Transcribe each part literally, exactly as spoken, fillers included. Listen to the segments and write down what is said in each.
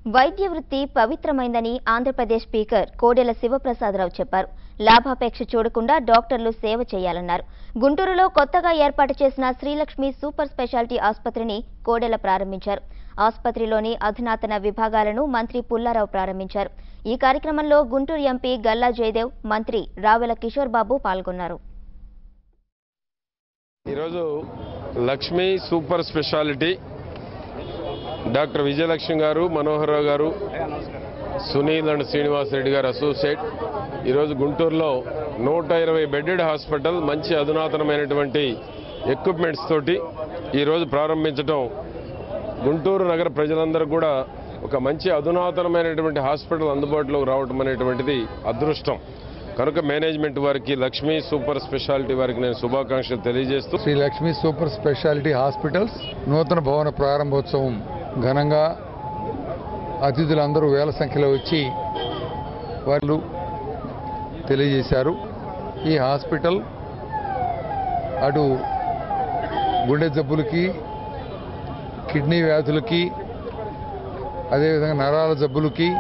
వైద్య వృత్తి పవిత్రమైందని ఆంధ్రప్రదేశ్ స్పీకర్ కోడెల శివప్రసాదరావు చెప్పారు. లాభాపేక్ష చూడకుండా డాక్టర్లు సేవ చేయాలన్నారు. గుంటూరులో కొత్తగా ఏర్పాటు చేసిన శ్రీలక్ష్మి సూపర్ స్పెషాలిటీ ఆసుపత్రిని కోడెల ప్రారంభించారు. ఆసుపత్రిలోని అధునాతన విభాగాలను మంత్రి పుల్లారావు ప్రారంభించారు. ఈ కార్యక్రమంలో గుంటూరు ఎంపీ గల్లా జయదేవ్, మంత్రి రావెల కిషోర్ బాబు పాల్గొన్నారు. ఈరోజు Lakshmi super speciality doctor Vijayalakshmi garu, Manohar రావు గారు, సునీల్ అండ్ శ్రీనివాస్ రెడ్డి గారు అసోసియేట్ ఈరోజు గుంటూరులో నూట ఇరవై బెడ్డెడ్ హాస్పిటల్ మంచి అధునాతనమైనటువంటి ఎక్విప్మెంట్స్ తోటి ఈరోజు ప్రారంభించడం గుంటూరు నగర ప్రజలందరూ కూడా ఒక మంచి అధునాతనమైనటువంటి హాస్పిటల్ అందుబాటులోకి రావడం అనేటువంటిది అదృష్టం. కనుక మేనేజ్మెంట్ వారికి, లక్ష్మీ సూపర్ స్పెషాలిటీ వారికి నేను శుభాకాంక్షలు తెలియజేస్తూ Sri Lakshmi super speciality hospitals నూతన భవన ప్రారంభోత్సవం ఘనంగా అతిథులందరూ వేల సంఖ్యలో వచ్చి వాళ్ళు తెలియజేశారు. ఈ హాస్పిటల్ అటు గుండె జబ్బులకి, కిడ్నీ వ్యాధులకి, అదేవిధంగా నరాల జబ్బులకి,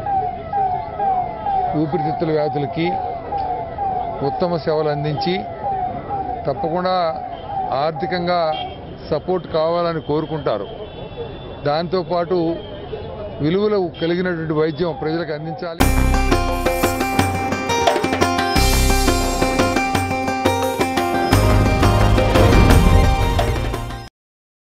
ఊపిరితిత్తుల వ్యాధులకి ఉత్తమ సేవలు అందించి తప్పకుండా ఆర్థికంగా సపోర్ట్ కావాలని కోరుకుంటారు. దాంతోపాటు విలువలు కలిగినటువంటి వైద్యం ప్రజలకు అందించాలి.